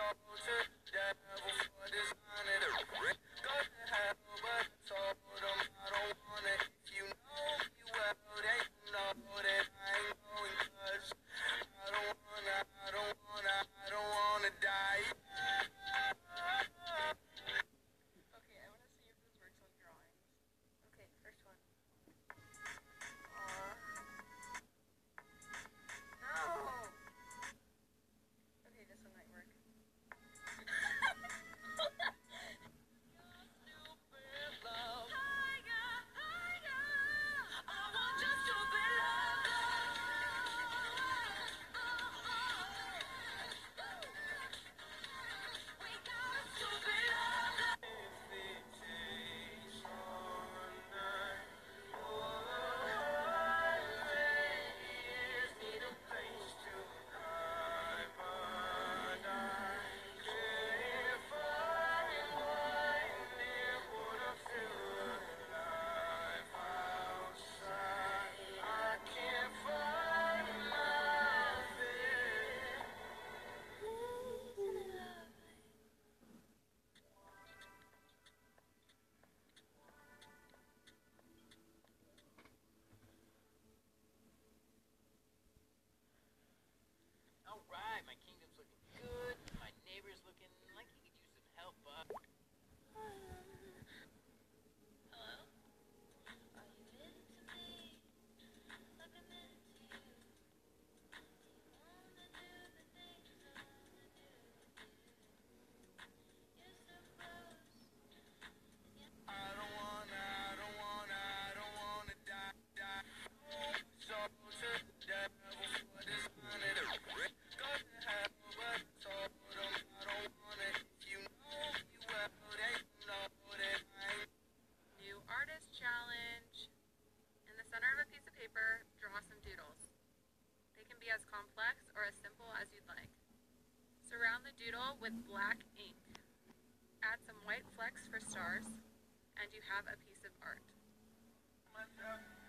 Alright, my kingdom's looking good. My neighbor's looking like he could use some help. Hello? Are you into me? Like I'm into you. Wanna do the things I wanna do with you. You're so close. New artist challenge. In the center of a piece of paper, draw some doodles. They can be as complex or as simple as you'd like. Surround the doodle with black ink. Add some white flecks for stars, and you have a piece of art.